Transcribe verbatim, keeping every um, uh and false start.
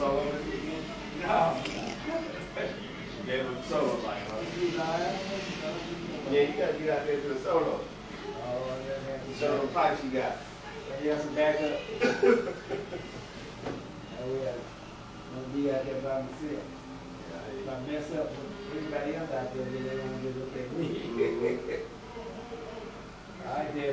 solo this weekend? No. She gave him solo like, huh? Yeah, you gotta get out there to the solo. Oh, yeah, Show them pipes you got. you have some backup. Oh, yeah. I'll be out there by myself. If I mess up with everybody else out there, then they won't get look at me. I did.